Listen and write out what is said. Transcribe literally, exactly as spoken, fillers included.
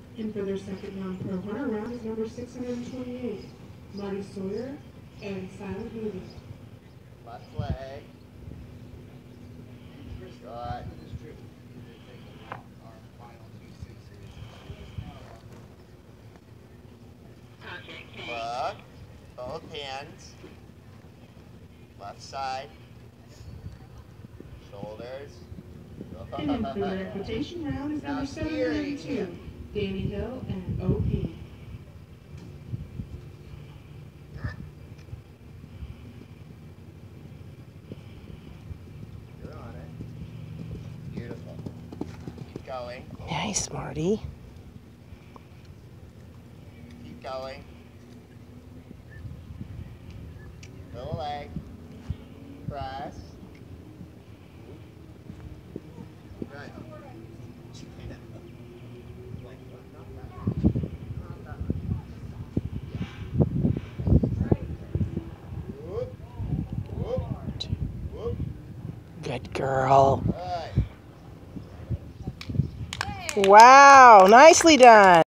And for their second non-pro hunter round is number six hundred twenty-eight, Marty Sawyer and Silent Movie. Left leg. Shot. Look. Both hands. Left side. Shoulders. And then for their equitation round is number seven hundred two, Danny Hill and O P. You're on it. Beautiful. Keep going. Nice, Marty. Keep going. Little leg. Press. Right. Whoop. Whoop. Whoop. Good girl. Right. Wow, nicely done.